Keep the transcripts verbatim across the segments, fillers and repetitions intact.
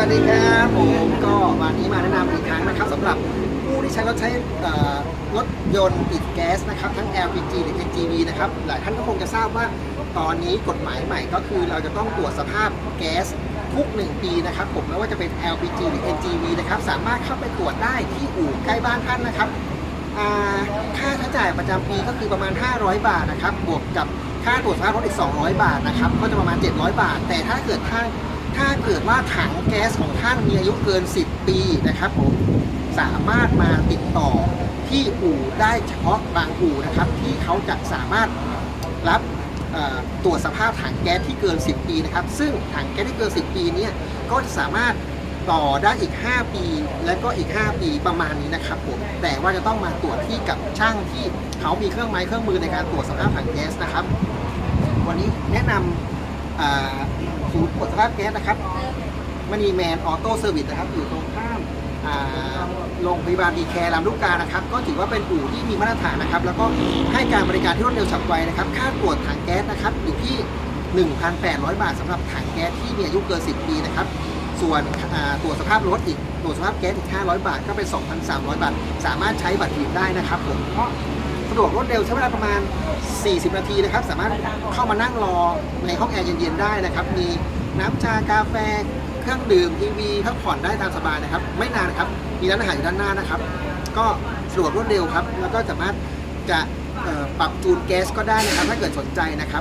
วัสดีครับผมก็วันนี้มาแนะนำอีกครั้งนะครับสำหรับผู้ที่ใช้รถใช้รถยนต์ติดแก๊สนะครับทั้ง แอล พี จี หรือ เอ็น จี วี นะครับหลายท่านก็คงจะทราบว่าตอนนี้กฎหมายใหม่ก็คือเราจะต้องตรวจสภาพแก๊สทุกหนึ่งปีนะครับผมไม่ว่าจะเป็น แอล พี จี หรือ เอ็น จี วี นะครับสามารถเข้าไปตรวจได้ที่อู่ใกล้บ้านท่านนะครับค่าใช้จ่ายประจำปีก็คือประมาณห้าร้อยบาทนะครับบวกกับค่าตรวจสภาพรถอีกสองร้อยบาทนะครับก็จะประมาณเจ็ดร้อยบาทแต่ถ้าเกิดท่านถ้าเกิดว่าถังแก๊สของท่านมีอายุเกินสิบปีนะครับผมสามารถมาติดต่อที่อู่ได้เฉพาะบางอู่นะครับที่เขาจะสามารถรับตรวจสภาพถังแก๊สที่เกินสิบปีนะครับซึ่งถังแก๊สที่เกินสิบปีนี้ก็จะสามารถต่อได้อีกห้าปีและก็อีกห้าปีประมาณนี้นะครับผมแต่ว่าจะต้องมาตรวจที่กับช่างที่เขามีเครื่องไม้เครื่องมือในการตรวจสภาพถังแก๊สนะครับวันนี้แนะนำศูนย์ตรวจสภาพแก๊สนะครับมณีแมนออโต้เซอร์วิสนะครับอยู่ตรงข้ามโรงพยาบาลดีแคร์ลำลูกกานะครับก็ถือว่าเป็นอู่ที่มีมาตรฐานนะครับแล้วก็ให้การบริการที่รวดเร็วฉับไวนะครับค่าตรวจถังแก๊สนะครับอยู่ที่ หนึ่งพันแปดร้อย บาทสำหรับถังแก๊สที่มีอายุเกินสิบปีนะครับส่วนตรวจสภาพรถอีกตรวจสภาพแก๊สอีกห้าร้อยบาทก็เป็น สองพันสามร้อย บาทสามารถใช้บัตรเครดิตได้นะครับผมเพราะสะดวกรวดเร็วใช้เวลาประมาณสี่สิบนาทีนะครับสามารถเข้ามานั่งรอในห้องแอร์เย็นๆได้นะครับมีน้ำชากาแฟเครื่องดื่มทีวีพักผ่อนได้ตามสบายนะครับไม่นานครับมีร้านอาหารอยู่ด้านหน้านะครับก็สะดวกรวดเร็วครับแล้วก็สามารถจะปรับจูนแก๊สก็ได้นะครับถ้าเกิดสนใจนะครับ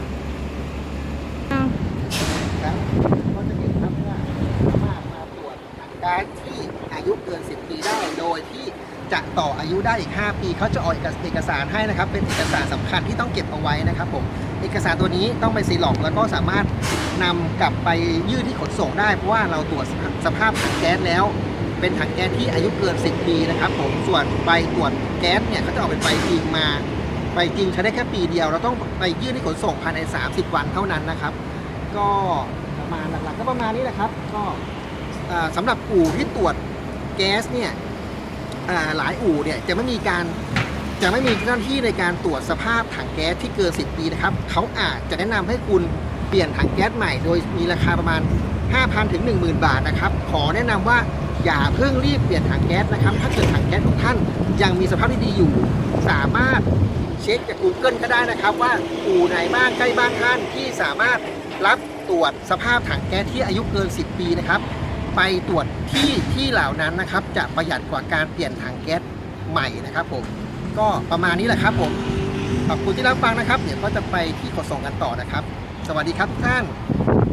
ครับก็จะเห็นครับว่าสามารถมาตรวจแก๊สที่อายุเกินสิบปีได้โดยที่จะต่ออายุได้อีกห้าปีเขาจะออกเอกสารให้นะครับเป็นเอกสารสำคัญที่ต้องเก็บเอาไว้นะครับผมเอกสารตัวนี้ต้องไปซีล็อกแล้วก็สามารถนำกลับไปยื่นที่ขนส่งได้เพราะว่าเราตรวจสภาพถังแก๊สแล้วเป็นถังแก๊สที่อายุเกินสิบปีนะครับผมส่วนใบตรวจแก๊สเนี่ยเขาจะออกเป็นใบจริงมาใบจริงใช้ได้แค่ปีเดียวเราต้องไปยื่นที่ขนส่งภายในสามสิบวันเท่านั้นนะครับก็ประมาณหลักๆก็ประมาณนี้นะครับก็สำหรับอู่ที่ตรวจแก๊สเนี่ยหลายอู่เนี่ยจะไม่มีการจะไม่มีเจ้าหน้าที่ในการตรวจสภาพถังแก๊สที่เกินสิบปีนะครับเขาอาจจะแนะนำให้คุณเปลี่ยนถังแก๊สใหม่โดยมีราคาประมาณ ห้าพัน ถึง หนึ่งหมื่น บาทนะครับขอแนะนำว่าอย่าเพิ่งรีบเปลี่ยนถังแก๊สนะครับถ้าเกิดถังแก๊สของท่านยังมีสภาพที่ดีอยู่สามารถเช็คจาก Google ก็ได้นะครับว่าอู่ไหนบ้างใกล้บ้านท่านที่สามารถรับตรวจสภาพถังแก๊สที่อายุเกินสิบปีนะครับไปตรวจที่ที่เหล่านั้นนะครับจะประหยัดกว่าการเปลี่ยนถังแก๊สใหม่นะครับผมก็ประมาณนี้แหละครับผมขอบคุณที่รับฟังนะครับเดี๋ยวก็จะไปที่ขนส่งกันต่อนะครับสวัสดีครับทุกท่าน